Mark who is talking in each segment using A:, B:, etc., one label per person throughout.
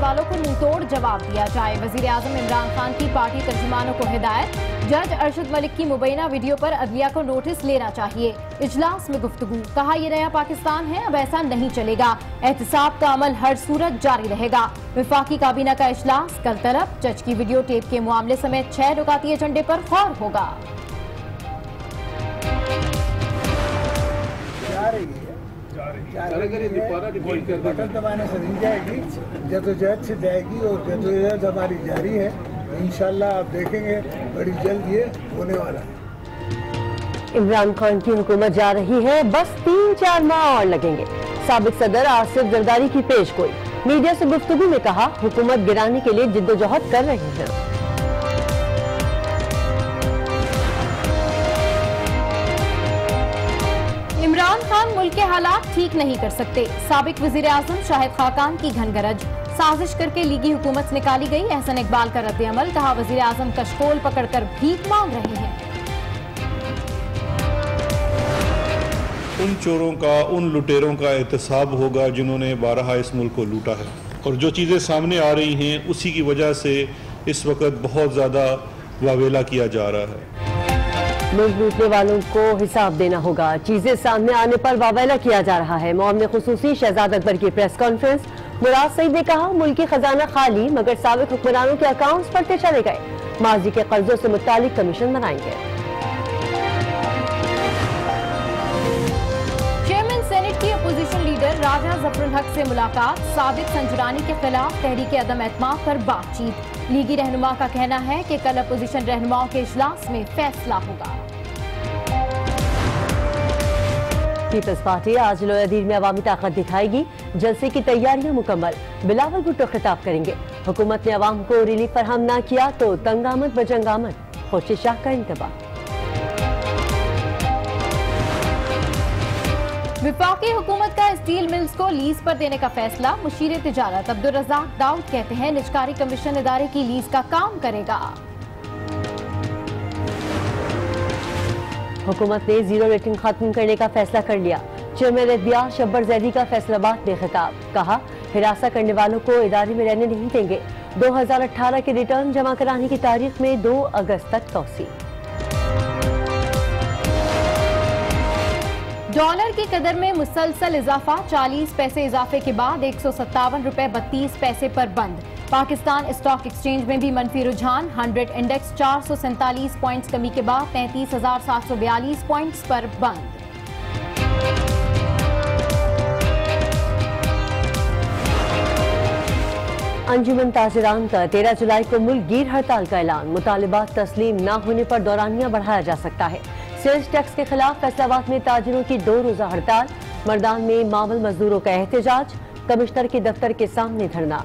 A: वालों को मुंहतोड़ जवाब दिया जाए। वजीर आजम इमरान खान की पार्टी तर्जुमानों को हिदायत, जज अरशद मलिक की मुबैना वीडियो पर अदलिया को नोटिस लेना चाहिए। इजलास में गुफ्तगू, कहा यह नया पाकिस्तान है, अब ऐसा नहीं चलेगा। एहतसाब का अमल हर सूरत जारी रहेगा। विफाकी काबीना का इजलास कल तलब, जज की वीडियो टेप के मामले समेत 6 रुकाती एजेंडे पर गौर होगा।
B: बटन दबाने से नहीं जाएगी, जदोजहद से जाएगी और जदोजहद हमारी जारी है। इंशाल्लाह आप देखेंगे बड़ी जल्द ये होने वाला है।
C: इमरान खान की हुकूमत जा रही है, बस 3-4 माह और लगेंगे। साबिक सदर आसिफ जरदारी की पेशगोई, मीडिया से गुफ्तगू में कहा हुकूमत गिराने के लिए जिद्दोजहद कर रही है।
A: इमरान खान मुल्क के हालात ठीक नहीं कर सकते, साबिक वजीर आजम शाहिद खाकान की घनगरज। साजिश करके लीगी हुकूमत से निकाली गई एहसन इकबाल का रद्द अमल, कहा वजीर आजम कशकोल पकड़कर भीख मांग रहे हैं।
D: उन चोरों का, उन लुटेरों का एहतसाब होगा जिन्होंने बारहा इस मुल्क को लूटा है, और जो चीज़ें सामने आ रही हैं उसी की वजह से इस वक्त बहुत ज़्यादा वावेला किया जा रहा है।
C: मुल्क लूटने वालों को हिसाब देना होगा, चीजें सामने आने पर वावेला किया जा रहा है। मौमन खुसूसी शहजाद अकबर की प्रेस कॉन्फ्रेंस, मुराद सईद ने कहा मुल्क की खजाना खाली, मगर साबिक हुक्मरानों के अकाउंट्स पढ़ते चले गए। माजी के कर्जों से मुतालिक कमीशन बनाएंगे।
A: चेयरमैन सेनेट की अपोजिशन लीडर राजा जफरुल हक से मुलाकात, साबिक संजरानी के खिलाफ तहरीक अदम एतमाद पर बातचीत। लीगी रहनुमा का कहना है कि कल अपोजिशन रहनुमाओं के इजलास में फैसला होगा।
C: पीपल्स पार्टी आज लोयादीर में अवामी ताकत दिखाएगी, जलसे की तैयारियां मुकम्मल। बिलावल भुट्टो खिताब करेंगे, हुकूमत ने अवाम को रिलीफ फराहम न किया तो तंगामत बजंगामत। खुर्शीद शाह का इंतबाह।
A: विफाकी हुकूमत का स्टील मिल्स को लीज पर देने का फैसला, मुशीर तिजारत अब्दुल रज़ाक दाऊद कहते हैं निजकारी कमीशन इदारे की लीज का काम करेगा।
C: हुकूमत ने जीरो रेटिंग खत्म करने का फैसला कर लिया। चेयरमैन एहतियात शब्बर जैदी का फैसलाबाद में खिताब, कहा हिरासत करने वालों को इदारे में रहने नहीं देंगे। 2018 के रिटर्न जमा कराने की तारीख में 2 अगस्त तक तौसी।
A: डॉलर की कदर में मुसलसल इजाफा, 40 पैसे इजाफे के बाद 157 रुपए 32 पैसे पर बंद। पाकिस्तान स्टॉक एक्सचेंज में भी मनफी रुझान, 100 इंडेक्स 447 पॉइंट्स कमी के बाद 33,742 पॉइंट्स पर बंद।
C: अंजुमन ताजिरान का 13 जुलाई को मुल्क गिर हड़ताल का ऐलान, मुतालिबात तस्लीम न होने पर दौरानिया बढ़ाया जा सकता है। सेल्स टैक्स के खिलाफ फैसलाबाद में ताजिरों की 2 रोजा हड़ताल, मर्दान में मामूल मजदूरों का एहतजाज, कमिश्नर के दफ्तर के सामने धरना।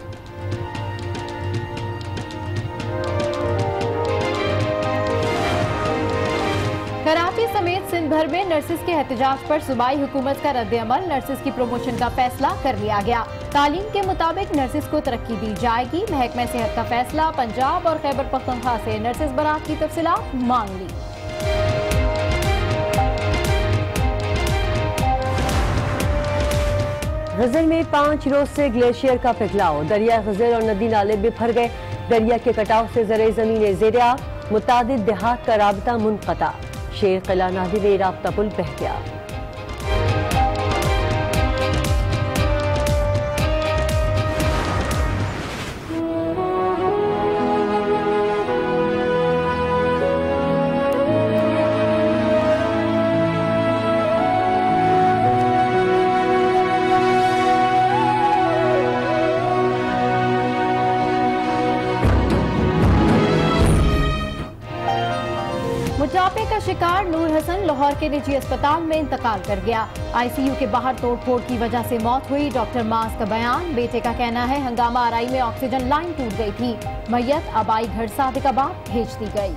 A: कराची समेत सिंध भर में नर्सिस के एहतजाज पर सूबाई हुकूमत का रद्द अमल, नर्सिस की प्रमोशन का फैसला कर लिया गया। तालीम के मुताबिक नर्सिस को तरक्की दी जाएगी। महकमा सेहत का फैसला, पंजाब और खैबर पख्तूनख्वा से नर्सिस बरात की तफसीलात मांग ली।
C: गजल में 5 रोज से ग्लेशियर का पिघलाव, दरिया गजल और नदी नाले बिफर गए। दरिया के कटाव से ज़रे ज़मीन ज़ेर-ए-आब, मुतादिद देहात का राबता मुनक़ता। शेर किला नादी में राबता पुल बह गया।
A: मोटापे का शिकार नूर हसन लाहौर के निजी अस्पताल में इंतकाल कर गया। आईसीयू के बाहर तोड़फोड़ की वजह से मौत हुई। डॉक्टर मास का बयान, बेटे का कहना है हंगामा आराई में ऑक्सीजन लाइन टूट गई थी। मैयत आबाई घर सादिकाबाद भेज दी गई।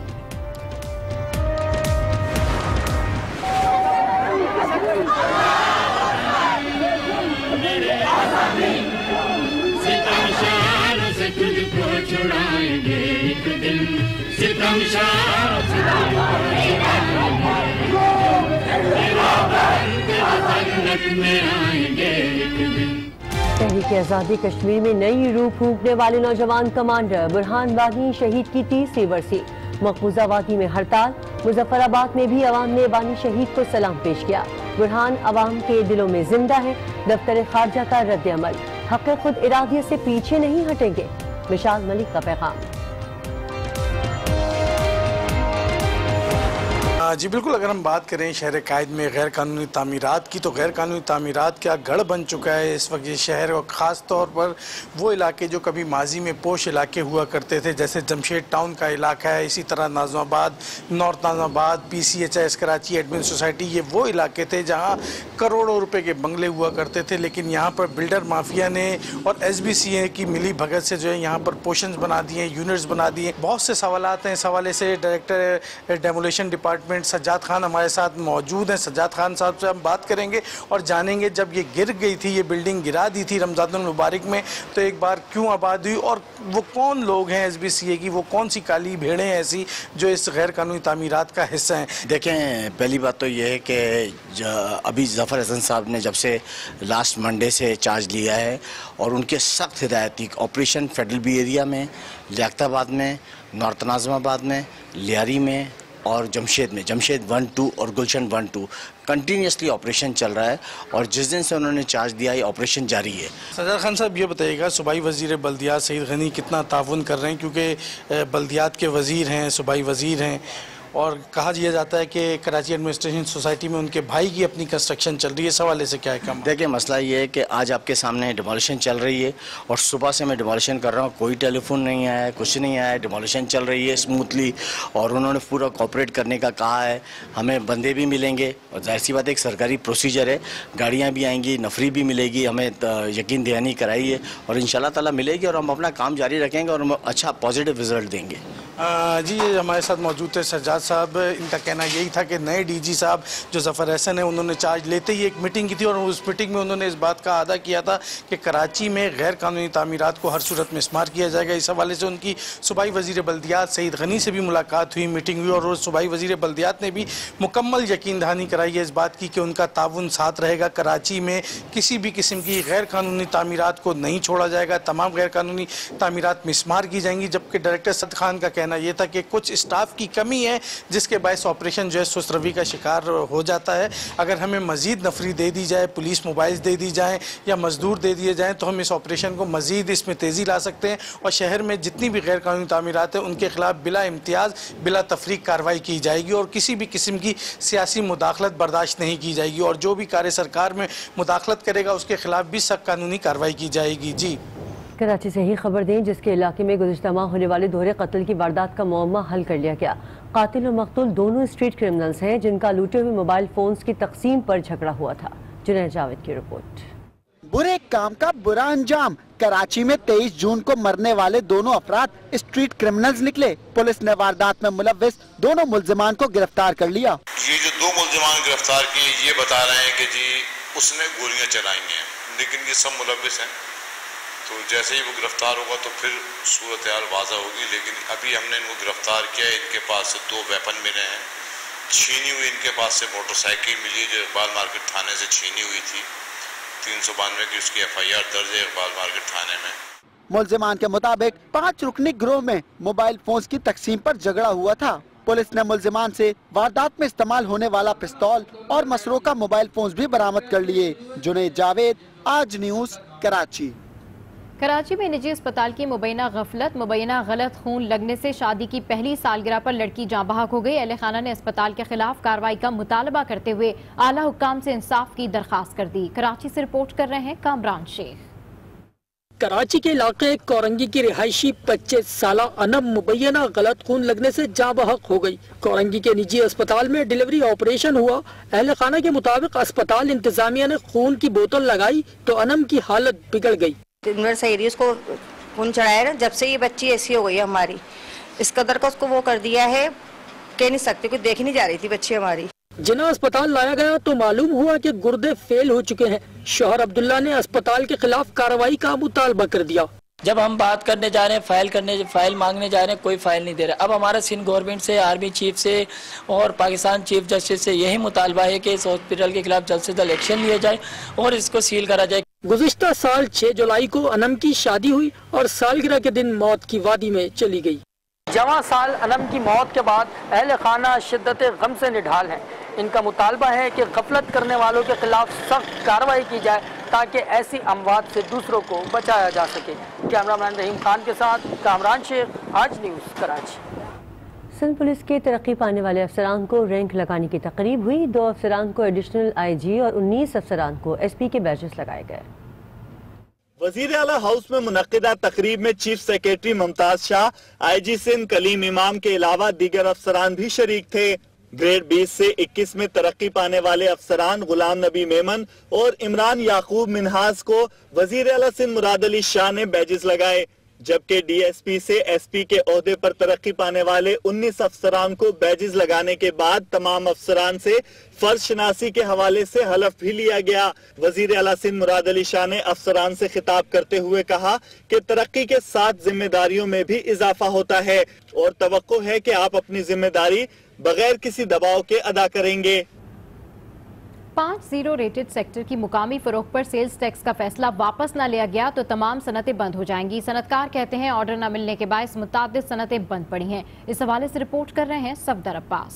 C: तहरीक आज़ादी कश्मीर में नई रूह फूंकने वाले नौजवान कमांडर बुरहान वानी शहीद की 30वीं बरसी। मकबूजा वादी में हड़ताल। मुजफ्फराबाद में भी अवाम ने वानी शहीद को सलाम पेश किया। बुरहान अवाम के दिलों में जिंदा है। दफ्तर खारजा का रद्द अमल, हक़ खुद इरादियत से पीछे नहीं हटेंगे। मिशाल मलिक का पैगाम।
E: जी बिल्कुल, अगर हम बात करें शहर कायद में गैर कानूनी तामीरात की, तो गैर कानूनी तामीरात का गढ़ बन चुका है इस वक्त ये शहर, और ख़ास तौर पर वो इलाके जो कभी माजी में पोश इलाके हुआ करते थे, जैसे जमशेद टाउन का इलाका है, इसी तरह Nazimabad, north Nazimabad, PCHS Karachi admin society, ये वो इलाके थे जहाँ करोड़ों रुपए के बंगले हुआ करते थे। लेकिन यहाँ पर बिल्डर माफिया ने और SBCA की मिली भगत से जो है यहाँ पर पोर्शंस बना दिए, यूनिट्स बना दिए। बहुत से सवालात हैं। इस हवाले से director demolition department Sajjad Khan हमारे साथ मौजूद हैं। सज्जाद खान साहब से हम बात करेंगे और जानेंगे, जब ये गिर गई थी, ये बिल्डिंग गिरा दी थी रमज़ानुल मुबारक में, तो एक बार क्यों आबाद हुई और वो कौन लोग हैं SBCA की, वो कौन सी काली भेड़ें हैं ऐसी जो इस गैर कानूनी तामीरात का हिस्सा हैं।
F: देखें, पहली बात तो ये है कि अभी ज़फ़र हसन साहब ने जब से लास्ट मंडे से चार्ज लिया है और उनके सख्त हिदायत थी, ऑपरेशन फेडरल बी एरिया में, लियाकताबाद में, नॉर्थ नाज़माबाद में, लियारी में और जमशेद में, जमशेद 1, 2 और गुलशन 1, 2 कंटिन्यूसली ऑपरेशन चल रहा है और जिस दिन से उन्होंने चार्ज दिया ये ऑपरेशन जारी है।
E: सज्जाद खान साहब, ये बताइएगा, सूबाई वज़ीर बल्दियात सईद गनी कितना ताउन कर रहे हैं, क्योंकि बल्दियात के वज़ीर हैं, सूबाई वज़ीर हैं, और कहा यह जाता है कि कराची एडमिनिस्ट्रेशन सोसाइटी में उनके भाई की अपनी कंस्ट्रक्शन चल रही है। इस हवाले से क्या है कम?
F: देखिए, मसला ये है कि आज आपके सामने डिमोलिशन चल रही है और सुबह से मैं डिमोलिशन कर रहा हूँ, कोई टेलीफोन नहीं आया है, कुछ नहीं आया है, डिमोलिशन चल रही है स्मूथली और उन्होंने पूरा कोऑपरेट करने का कहा है। हमें बंदे भी मिलेंगे और जाहिर सी बात है, एक सरकारी प्रोसीजर है, गाड़ियाँ भी आएंगी, नफरी भी मिलेगी, हमें यकीन दहानी कराई है और इंशाल्लाह ताला मिलेगी और हम अपना काम जारी रखेंगे और हम अच्छा पॉजिटिव रिजल्ट देंगे।
E: जी, ये हमारे साथ मौजूद थे सज्जाद साहब। इनका कहना यही था कि नए DG साहब जो ज़फ़र हसन है, उन्होंने चार्ज लेते ही एक मीटिंग की थी और उस मीटिंग में उन्होंने इस बात का अदा किया था कि कराची में गैर कानूनी तामीरात को हर सूरत में इस्मार किया जाएगा। इस हवाले से उनकी सूबाई वज़ीर बल्दियात सईद गनी से भी मुलाकात हुई, मीटिंग हुई और सूबाई वज़ीर बल्दियात ने भी मुकम्मल यकीन दहानी कराई है इस बात की कि उनका ताउन साथ रहेगा। कराची में किसी भी किस्म की गैर कानूनी तामीरात को नहीं छोड़ा जाएगा, तमाम गैर कानूनी तामीरात मिस्मार की जाएंगी। जबकि डायरेक्टर सद खान का कहना यह था कि कुछ स्टाफ की कमी है जिसके बायस ऑपरेशन जो है सुस्त रवि का शिकार हो जाता है। अगर हमें मज़ीद नफरी दे दी जाए, पुलिस मोबाइल दे दी जाए या मजदूर दे दिए जाएँ तो हम इस ऑपरेशन को मज़ीद इसमें तेज़ी ला सकते हैं और शहर में जितनी भी गैर कानूनी तामीरात हैं उनके खिलाफ बिला इम्तियाज़, बिला तफरीक कार्रवाई की जाएगी और किसी भी किस्म की सियासी मुदाखलत बर्दाश्त नहीं की जाएगी और जो भी कार्य सरकार में मुदाखलत करेगा उसके खिलाफ भी सख्त कानूनी कार्रवाई की जाएगी। जी,
C: कराची से ही खबर दें, जिसके इलाके में गुज़िश्ता माह होने वाले दोहरे कत्ल की वारदात का मुअम्मा हल कर लिया गया। कातिल और मकतूल दोनों स्ट्रीट क्रिमिनल्स हैं जिनका लूटे हुए मोबाइल फोन्स की तकसीम पर झगड़ा हुआ था। जुनैद जावेद की रिपोर्ट।
G: बुरे काम का बुरा अंजाम। कराची में 23 जून को मरने वाले दोनों अफराद स्ट्रीट क्रिमिनल्स निकले। पुलिस ने वारदात में मुलव्विस दोनों मुल्जिमान को गिरफ्तार कर लिया।
H: ये जो दो मुल्जिमान गिरफ्तार किए ये बता रहे हैं कि जी उसने गोलियां चलाई हैं, लेकिन ये सब मुलव्विस हैं। तो जैसे ही वो गिरफ्तार होगा तो फिर सूरत हाल वाज़ा होगी। लेकिन अभी हमने इनको गिरफ्तार किया, इनके पास से 2 वेपन मिले हैं, छीनी हुई इनके पास से मोटरसाइकिल मिली जो इकबाल मार्केट थाने से छीनी हुई थी। 392 की उसकी FIR दर्ज है इकबाल मार्केट थाने में।
G: मुल्जिमान के मुताबिक 5 रुकनी गिरोह में मोबाइल फोन्स की तकसीम पर झगड़ा हुआ था। पुलिस ने मुल्जिमान से वारदात में इस्तेमाल होने वाला पिस्तौल और मसरूका मोबाइल फोन्स भी बरामद कर लिए। जुनैद जावेद, आज न्यूज़, कराची।
A: कराची में निजी अस्पताल की मुबैना गफलत, मुबैना गलत खून लगने से शादी की पहली सालगिरह पर लड़की जाँ बहक हो गई। अहले खाना ने अस्पताल के खिलाफ कार्रवाई का मुतालबा करते हुए आला हुक्काम से इंसाफ की दरख्वास्त कर दी। कराची से रिपोर्ट कर रहे हैं कामरान शेख।
I: कराची के इलाके कोरंगी की रिहायशी 25 साला अनम मुबैना गलत खून लगने से जाँ बहक हो गई। कोरंगी के निजी अस्पताल में डिलीवरी ऑपरेशन हुआ। अहले खाना के मुताबिक अस्पताल इंतजामिया ने खून की बोतल लगाई तो अनम की हालत बिगड़ गई।
J: उसको खून चढ़ाया ना, जब से ये बच्ची ऐसी हो गई है हमारी, इस कदर का उसको वो कर दिया है, कह नहीं सकते, कुछ देख नहीं जा रही थी बच्ची हमारी।
I: जिन्हें अस्पताल लाया गया तो मालूम हुआ कि गुर्दे फेल हो चुके हैं। शौहर अब्दुल्ला ने अस्पताल के खिलाफ कार्रवाई का मुतालबा कर दिया।
K: जब हम बात करने जा रहे हैं, फाइल मांगने जा रहे हैं, कोई फाइल नहीं दे रहा। अब हमारा सिंध गवर्नमेंट से, आर्मी चीफ से और पाकिस्तान चीफ जस्टिस से यही मुतालबा है कि इस हॉस्पिटल के खिलाफ जल्द से जल्द एक्शन लिया जाए और इसको सील करा जाए।
I: गुज़िश्ता साल 6 जुलाई को अनम की शादी हुई और सालगिरह के दिन मौत की वादी में चली गई। जवां साल अनम की मौत के बाद अहले खाना शिद्दत गम से निढाल हैं। इनका मुतालबा है कि गफलत करने वालों के खिलाफ सख्त कार्रवाई की जाए ताकि ऐसी अमवात से दूसरों को बचाया जा सके। कैमरामैन रहीम खान के साथ कामरान शेख, आज न्यूज़, कराची।
C: सिंध पुलिस के तरक्की पाने वाले अफसरान को रैंक लगाने की तकरीब हुई। 2 अफसरान को एडिशनल IG और 19 अफसरान को SP के बैजेस लगाए गए।
L: वजीर आला हाउस में मुनक्किदा तकरीब में chief secretary Mumtaz Shah, IG Sindh Kaleem Imam के अलावा दीगर अफसरान भी शरीक थे। ग्रेड 20 से 21 में तरक्की पाने वाले अफसरान गुलाम नबी मेमन और इमरान याकूब मिनहाज को वजीर आला सिंध मुराद अली शाह ने बैजेस लगाए, जबकि DSP से SP के ओहदे पर तरक्की पाने वाले 19 अफसरान को बैजेस लगाने के बाद तमाम अफसरान से फर्ज शनासी के हवाले से हलफ भी लिया गया। वजीर आला सिंध मुराद अली शाह ने अफसरान से खिताब करते हुए कहा कि तरक्की के साथ जिम्मेदारियों में भी इजाफा होता है और तवक्को है कि आप अपनी जिम्मेदारी बगैर किसी दबाव के अदा करेंगे।
A: 5-0 रेटेड सेक्टर की मुकामी फरोख्त पर सेल्स टैक्स का फैसला वापस न लिया गया तो तमाम सनतें बंद हो जाएंगी। सनतकार कहते हैं ऑर्डर न मिलने के बायस मुताद्दिद सनतें बंद पड़ी हैं। इस हवाले से रिपोर्ट कर रहे हैं सफदर अब्बास।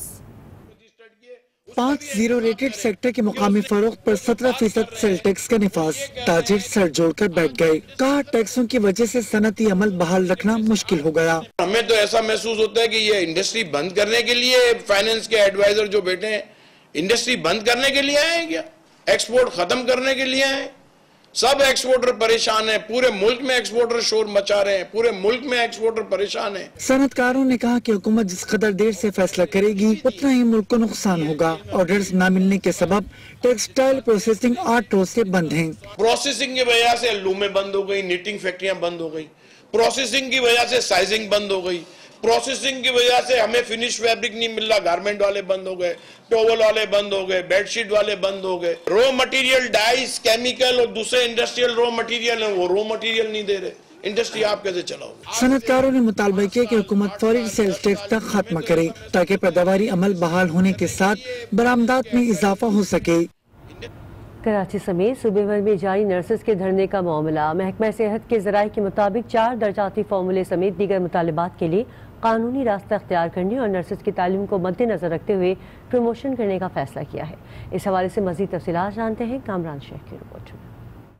M: 5-0 रेटेड सेक्टर के मुकामी फरोख्त पर 17% सेल टैक्स का निफाज। ताजिर सर जोड़कर बैठ गए। कहा टैक्सों की वजह से सनती अमल बहाल रखना मुश्किल हो गया।
N: हमें तो ऐसा महसूस होता है कि ये इंडस्ट्री बंद करने के लिए फाइनेंस के एडवाइजर जो बैठे हैं, इंडस्ट्री बंद करने के लिए आए क्या? एक्सपोर्ट खत्म करने के लिए आए? सब एक्सपोर्टर परेशान हैं, पूरे मुल्क में एक्सपोर्टर शोर मचा रहे हैं, पूरे मुल्क में एक्सपोर्टर परेशान हैं।
M: सनतकारों ने कहा कि हुकूमत जिस कदर देर से फैसला करेगी उतना ही मुल्क को नुकसान होगा। ऑर्डर्स न मिलने के सबब टेक्सटाइल प्रोसेसिंग 8 रोज से बंद हैं।
N: प्रोसेसिंग की वजह से लूमें बंद हो गई, निटिंग फैक्ट्रियां बंद हो गई, प्रोसेसिंग की वजह से साइजिंग बंद हो गई, प्रोसेसिंग की वजह से हमें फिनिश फैब्रिक नहीं मिल रहा, गारमेंट वाले बंद हो गए, टॉवल वाले बंद हो गए, बेडशीट वाले बंद हो गए। रॉ मटेरियल डाइस, केमिकल और दूसरे इंडस्ट्रियल रॉ मटेरियल है, वो रॉ मटेरियल नहीं दे रहे। इंडस्ट्री आप कैसे चलाओगे?
M: सनतकारों ने मुतालबा किया कि हुकूमत फौरी सेल्स टैक्स का खात्मा करे ताकि पैदावारी अमल बहाल होने के साथ बरामदात में इजाफा हो सके।
C: कराची समेत सूबे भर में जारी नर्सेज के धरने का मामला। महकमा सेहत के जराये के मुताबिक 4 दर्जाती फार्मूले समेत दीगर मुतालिबात के लिए कानूनी रास्ता अख्तियार करने और नर्सेज की तालीम को मद्देनजर रखते हुए प्रमोशन करने का फैसला किया है। इस हवाले से मजीद तफसीलात जानते हैं कामरान शेख की रिपोर्ट में।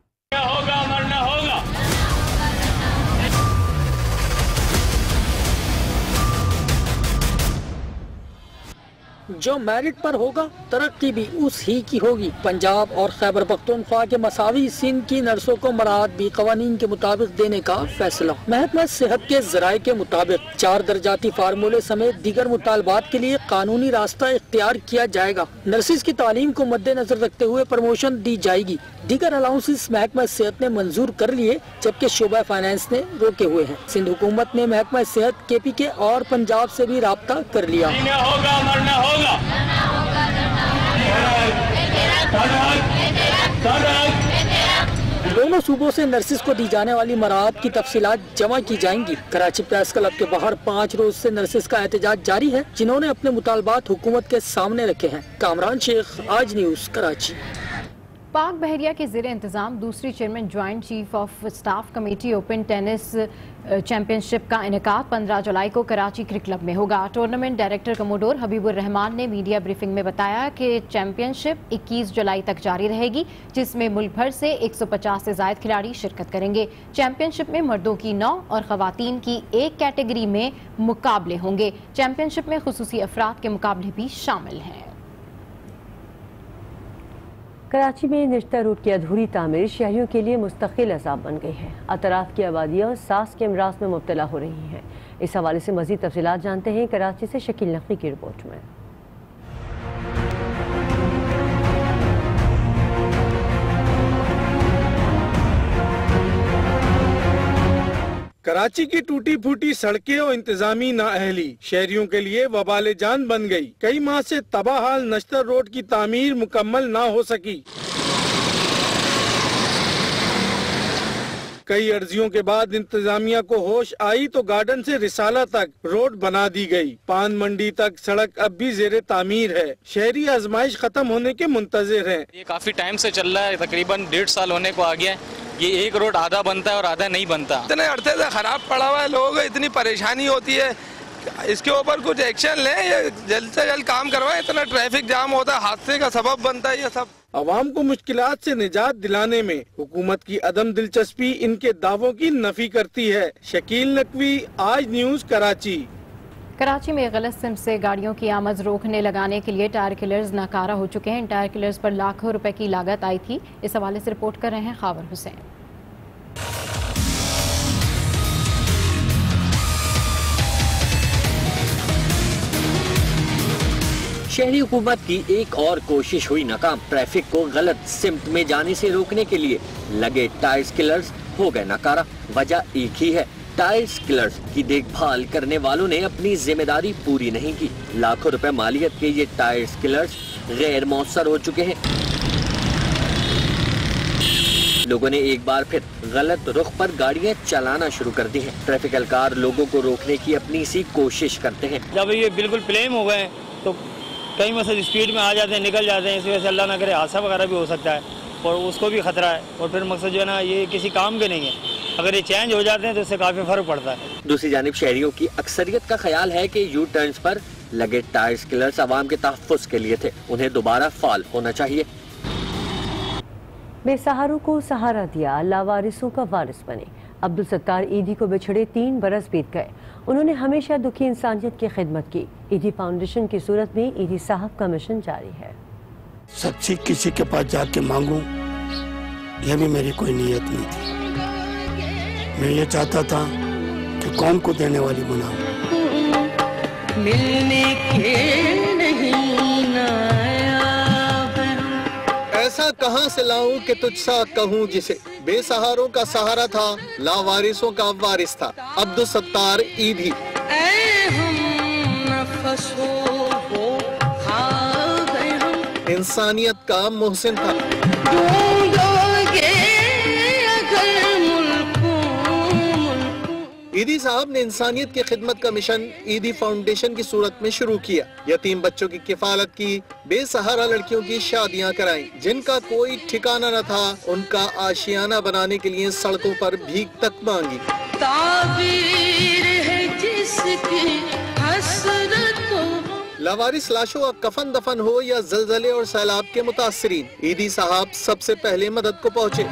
I: जो मेरिट पर होगा तरक्की भी उस ही की होगी। पंजाब और खैबर पख्तूनख्वा के मसावी सिंध की नर्सों को मराहत भी कवानीन के मुताबिक देने का फैसला। महकमा सेहत के जराये के मुताबिक 4 दर्जाती फार्मूले समेत दीगर मुतालबात के लिए कानूनी रास्ता इख्तियार किया जाएगा। नर्सिस की तालीम को मद्देनजर रखते हुए प्रमोशन दी जाएगी। दीगर अलाउंसेस महकमा सेहत ने मंजूर कर लिए, जबकि शोबा फाइनेंस ने रोके हुए हैं। सिंध हुकूमत ने महकमा सेहत KPK और पंजाब से भी राब्ता कर लिया। दोनों सूबों से नर्सिस को दी जाने वाली मराहत की तफसीलात जमा की जाएंगी। कराची प्रेस क्लब के बाहर 5 रोज से नर्सिस का एहतजाज जारी है, जिन्होंने अपने मुतालबात हुकूमत के सामने रखे हैं। कामरान शेख, आज न्यूज़, कराची।
A: पाक बहरिया के ज़ेरे इंतज़ाम दूसरी chairman joint chief of staff committee open tennis championship का इनेकाद 15 जुलाई को कराची क्रिकेट क्लब में होगा। Tournament director commodore Habibur Rahman ने मीडिया ब्रीफिंग में बताया कि चैंपियनशिप 21 जुलाई तक जारी रहेगी, जिसमें मुल्क भर से 150 से ज़ायद खिलाड़ी शिरकत करेंगे। चैंपियनशिप में मर्दों की 9 और ख़वातीन की 1 कैटेगरी में मुकाबले होंगे। चैंपियनशिप में खुसूसी अफराद के मुकाबले भी शामिल हैं।
C: कराची में निश्ता रोड की अधूरी तामीर शहरियों के लिए मुस्तकिल अज़ाब बन गई है। अतराफ की आबादियाँ सांस के अमराज में मुब्तला हो रही हैं। इस हवाले से मज़ीद तफसीलात जानते हैं कराची से शकील नकवी की रिपोर्ट में।
O: कराची की टूटी फूटी सड़कें और इंतजामी नाअहली शहरियों के लिए वबाले जान बन गई। कई माह से तबाह हाल नश्तर रोड की तामीर मुकम्मल ना हो सकी। कई अर्जियों के बाद इंतजामिया को होश आई तो गार्डन से रिसाला तक रोड बना दी गई। पान मंडी तक सड़क अब भी जेरे तामीर है। शहरी आजमाइश खत्म होने के मुंतजिर हैं।
P: ये काफी टाइम से चल रहा है, तकरीबन 1.5 साल होने को आ गया है। ये एक रोड आधा बनता है और आधा नहीं बनता।
Q: इतने अरसे से खराब पड़ा हुआ है, लोगों को इतनी परेशानी होती है, इसके ऊपर कुछ एक्शन लें, ये जल्द से जल्द काम करवाएं। इतना ट्रैफिक जाम होता है, हादसे का सबब बनता है ये सब।
O: अवाम को मुश्किलात से निजात दिलाने में हुकूमत की अदम दिलचस्पी इनके दावों की नफी करती है। शकील नकवी, आज न्यूज, कराची।
A: कराची में गलत सिम्त से गाड़ियों की आमद रोकने लगाने के लिए टायर किलर्स नाकारा हो चुके हैं। इन टायर किलर्स पर लाखों रुपए की लागत आई थी। इस हवाले से रिपोर्ट कर रहे हैं खावर हुसैन।
R: शहरी हुकूमत की एक और कोशिश हुई नाकाम। ट्रैफिक को गलत सिम्त में जाने से रोकने के लिए लगे टायर किलर्स हो गए नाकारा। वजह एक ही है, टायर किलर्स की देखभाल करने वालों ने अपनी जिम्मेदारी पूरी नहीं की। लाखों रुपए मालियत के ये टायर किलर्स गैर मौसर हो चुके हैं। लोगों ने एक बार फिर गलत रुख पर गाड़ियां चलाना शुरू कर दी हैं। ट्रैफिक एहलकार लोगों को रोकने की अपनी सी कोशिश करते हैं।
S: जब ये बिल्कुल प्लेन हो गए तो कई मसले स्पीड में आ जाते हैं, निकल जाते हैं। इस वजह से अल्लाह ना करे हादसा वगैरह भी हो सकता है और उसको भी खतरा है। और फिर मकसद जो है ना, ये किसी काम के नहीं है। अगर ये चेंज हो जाते हैं तो इससे काफी फर्क पड़ता है।
R: दूसरी जानिब शहरियों की अक्सरियत का ख्याल है कि यू टर्न्स पर लगे टायर किलर्स आवाम के तहफ्फुज के लिए थे, उन्हें दोबारा फाल होना चाहिए।
C: बेसहारों को सहारा दिया, लावारिसों का वारिस बने। अब्दुल सत्तार ईदी को बिछड़े 3 बरस बीत गए। उन्होंने हमेशा दुखी इंसानियत की खिदमत की। ईदी फाउंडेशन की सूरत में ईदी साहब का मिशन जारी है।
T: सच्ची किसी के पास जाके मांगूं, यह भी मेरी कोई नीयत नहीं थी। मैं ये चाहता था कि कौम को देने वाली बनाऊं।
U: मिलने के नहीं नायाब,
V: ऐसा कहां से लाऊं कि तुझसा कहूं जिसे। बेसहारों का सहारा था, लावारिसों का वारिस था। अब्दुल सत्तार ईदी। इंसानियत का मोहसिन था। ईदी साहब ने इंसानियत की खिदमत का मिशन ईदी फाउंडेशन की सूरत में शुरू किया। यतीम बच्चों की किफालत की, बेसहारा लड़कियों की शादियां कराई। जिनका कोई ठिकाना न था, उनका आशियाना बनाने के लिए सड़कों पर भीख तक मांगी।
U: ताबीर है जिसकी हसरतों,
V: लावारिस लाशों का कफन दफन हो या जलजले और सैलाब के मुतासरीन, ईदी साहब सबसे पहले मदद को पहुँचे।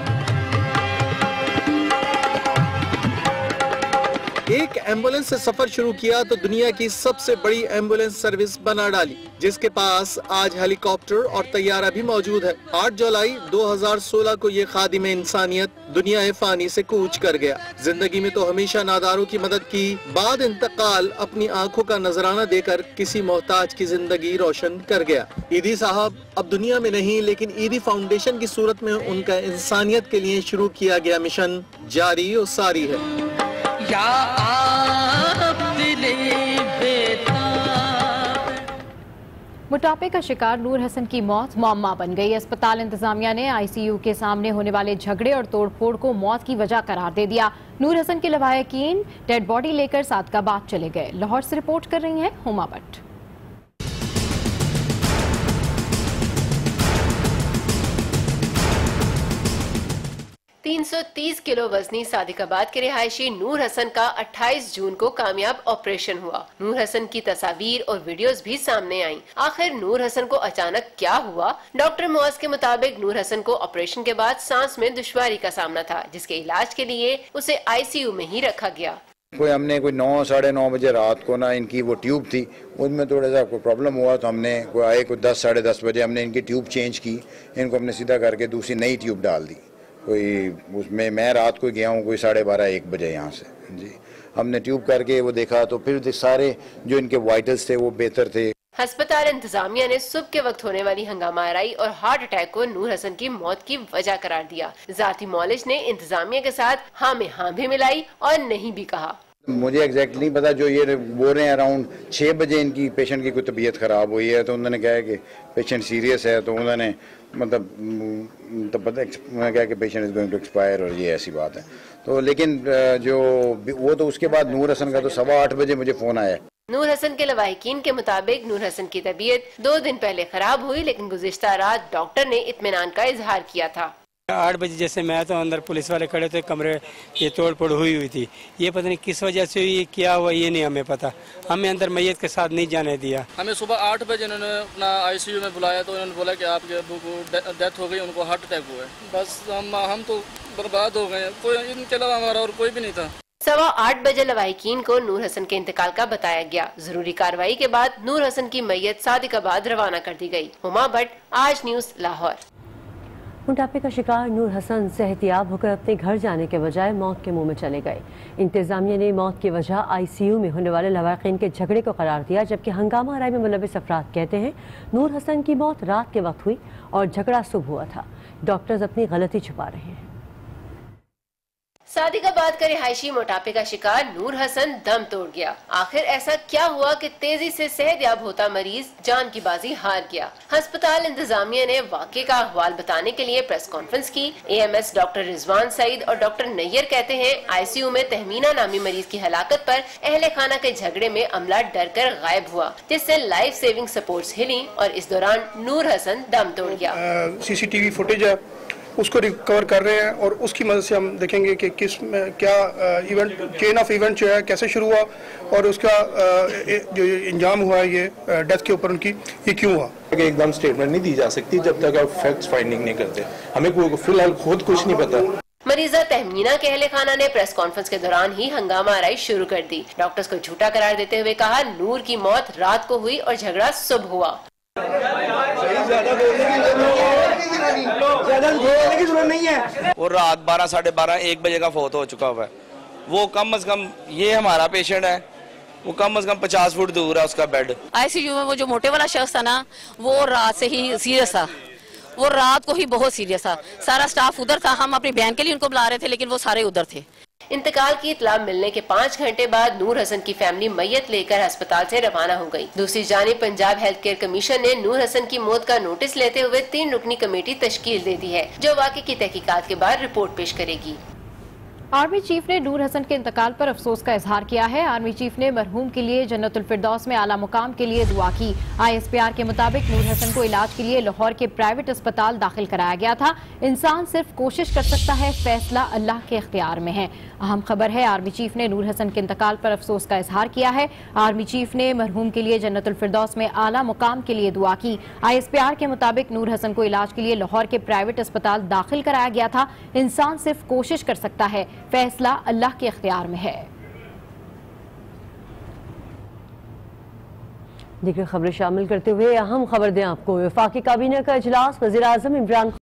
V: एक एम्बुलेंस से सफर शुरू किया तो दुनिया की सबसे बड़ी एम्बुलेंस सर्विस बना डाली, जिसके पास आज हेलीकॉप्टर और तैयारा भी मौजूद है। 8 जुलाई 2016 को ये खादिम इंसानियत दुनिया फानी से कूच कर गया। जिंदगी में तो हमेशा नादारों की मदद की, बाद इंतकाल अपनी आंखों का नजराना देकर किसी मोहताज की जिंदगी रोशन कर गया। ईदी साहब अब दुनिया में नहीं, लेकिन ईदी फाउंडेशन की सूरत में उनका इंसानियत के लिए शुरू किया गया मिशन जारी और सारी है।
U: या आप दिले बेताब।
A: मोटापे का शिकार नूर हसन की मौत मौम्मा बन गई। अस्पताल इंतजामिया ने आईसीयू के सामने होने वाले झगड़े और तोड़फोड़ को मौत की वजह करार दे दिया। नूर हसन के लवाहिकीन डेड बॉडी लेकर सादकाबाद चले गए। लाहौर से रिपोर्ट कर रही हैं हुमा भट्ट।
W: 330 किलो वजनी सादिकाबाद के रिहायशी नूर हसन का 28 जून को कामयाब ऑपरेशन हुआ। नूर हसन की तस्वीर और वीडियोस भी सामने आईं। आखिर नूर हसन को अचानक क्या हुआ? डॉक्टर मुआज के मुताबिक नूर हसन को ऑपरेशन के बाद सांस में दुश्वारी का सामना था, जिसके इलाज के लिए उसे आईसीयू में ही रखा गया।
X: हमने कोई 9 साढ़े 9 बजे रात को ना इनकी वो ट्यूब थी, उनमें थोड़ा सा कोई प्रॉब्लम हुआ तो हमने कोई 10 साढ़े 10 बजे हमने इनकी ट्यूब चेंज की, इनको हमने सीधा करके दूसरी नई ट्यूब डाल दी। कोई उसमें मैं रात को गया हूँ कोई 12:30-1 बजे यहाँ से जी। हमने ट्यूब करके वो देखा तो फिर सारे जो इनके वाइटल्स थे वो बेहतर थे।
W: अस्पताल इंतजामिया ने सुबह के वक्त होने वाली हंगामाराई और हार्ट अटैक को नूर हसन की मौत की वजह करार दिया। जाती मौलिज ने इंतजामिया के साथ हाँ में हाँ भी मिलाई और नहीं भी कहा।
X: मुझे एग्जैक्टली नहीं पता, जो ये बोल रहे हैं अराउंड 6 बजे इनकी पेशेंट की कोई तबीयत ख़राब हुई है, तो उन्होंने कहा कि पेशेंट सीरियस है, तो उन्होंने मतलब पता उन्होंने कहा कि patient is going to expire, और ये ऐसी बात है। तो लेकिन जो वो तो उसके बाद नूर हसन का तो 8:15 बजे मुझे फ़ोन आया।
W: नूर हसन के लवाहिकीन के मुताबिक नूर हसन की तबीयत 2 दिन पहले खराब हुई, लेकिन गुज़िश्ता रात डॉक्टर ने इत्मीनान का इजहार किया था।
B: 8 बजे जैसे मैं तो अंदर पुलिस वाले खड़े थे, कमरे ये तोड़ फोड़ हुई थी। ये पता नहीं किस वजह से हुई, क्या हुआ ये नहीं हमें पता। हमें अंदर मैयत के साथ नहीं जाने दिया।
D: हमें सुबह 8 बजे उन्होंने अपना ICU में बुलाया, तो उन्होंने बोला कि आपके अब्बू को डेथ हो गई, उनको हार्ट अटैक हुआ है। बस हम तो बर्बाद हो गए, कोई इनके अलावा हमारा और कोई भी नहीं था।
W: 8:15 बजे लवाहिकीन को नूर हसन के इंतकाल का बताया गया। जरूरी कार्रवाई के बाद नूर हसन की मैयत सादिकाबाद रवाना कर दी गई। हुमा भट्ट, आज न्यूज़, लाहौर।
C: मोटापे का शिकार नूर हसन सेहतियाब होकर अपने घर जाने के बजाय मौत के मुंह में चले गए। इंतजामिया ने मौत की वजह ICU में होने वाले लवाहिकीन के झगड़े को करार दिया, जबकि हंगामा आराई में मुलविस अफराद कहते हैं नूर हसन की मौत रात के वक्त हुई और झगड़ा सुबह हुआ था। डॉक्टर्स अपनी गलती छुपा रहे हैं।
W: सादिकाबाद का रिहायशी मोटापे का शिकार नूर हसन दम तोड़ गया। आखिर ऐसा क्या हुआ कि तेजी से सेहतयाब होता मरीज जान की बाजी हार गया? अस्पताल इंतजामिया ने वाक़े का अहवाल बताने के लिए प्रेस कॉन्फ्रेंस की। AMS डॉक्टर रिजवान सईद और डॉक्टर नैयर कहते हैं ICU में तहमीना नामी मरीज की हलाकत पर अहले खाना के झगड़े में अमला डर कर गायब हुआ, जिससे लाइफ सेविंग सपोर्ट्स हिली और इस दौरान नूर हसन दम तोड़ गया।
E: CCTV फुटेज है, उसको रिकवर कर रहे हैं और उसकी मदद से हम देखेंगे कि किस में क्या इवेंट, चेन ऑफ इवेंट जो है कैसे शुरू हुआ और उसका जो इंजाम हुआ है ये डेथ के ऊपर उनकी, ये क्यों हुआ।
F: एकदम स्टेटमेंट नहीं दी जा सकती जब तक आप फैक्ट्स फाइंडिंग नहीं करते। हमें फिलहाल खुद कुछ नहीं पता।
W: मरीजा तहमीना के अहले खाना ने प्रेस कॉन्फ्रेंस के दौरान ही हंगामा आराई शुरू कर दी। डॉक्टर्स को झूठा करार देते हुए कहा नूर की मौत रात को हुई और झगड़ा सुबह हुआ।
Y: वो रात 12, 12:30, 1 बजे का फौत हो चुका हुआ है। वो कम से कम, ये हमारा पेशेंट है, वो कम से कम 50 फुट दूर है उसका बेड।
Z: ICU में वो जो मोटे वाला शख्स था ना, वो रात से ही सीरियस था। वो रात को ही बहुत सीरियस था। सारा स्टाफ उधर था, हम अपनी बहन के लिए उनको बुला रहे थे, लेकिन वो सारे उधर थे।
W: इंतकाल की इत्तला मिलने के 5 घंटे बाद नूर हसन की फैमिली मैयत लेकर अस्पताल से रवाना हो गई। दूसरी जानिब पंजाब हेल्थ केयर कमीशन ने नूर हसन की मौत का नोटिस लेते हुए 3 रुकनी कमेटी तश्कील दे दी है, जो वाक़े की तहकीकात के बाद रिपोर्ट पेश करेगी।
A: आर्मी चीफ ने नूर हसन के इंतकाल पर अफसोस का इजहार किया है। आर्मी चीफ ने मरहूम के लिए जन्नतुल फिरदौस में आला मुकाम के लिए दुआ की। ISPR के मुताबिक नूर हसन को इलाज के लिए लाहौर के प्राइवेट अस्पताल दाखिल कराया गया था। इंसान सिर्फ कोशिश कर सकता है, फैसला अल्लाह के इख्तियार में है। अहम खबर है, आर्मी चीफ ने नूर हसन के इंतकाल पर अफसोस का इजहार किया है। आर्मी चीफ ने मरहूम के लिए जन्नतुल फिरदौस में आला मुकाम के लिए दुआ की। ISPR के मुताबिक नूर हसन को इलाज के लिए लाहौर के प्राइवेट अस्पताल दाखिल कराया गया था। इंसान सिर्फ कोशिश कर सकता है, फैसला अल्लाह के इख्तियार में है। दीगर खबरें शामिल करते हुए अहम खबर दें आपको। वफाकी काबीना का इजलास, वज़ीर आज़म इमरान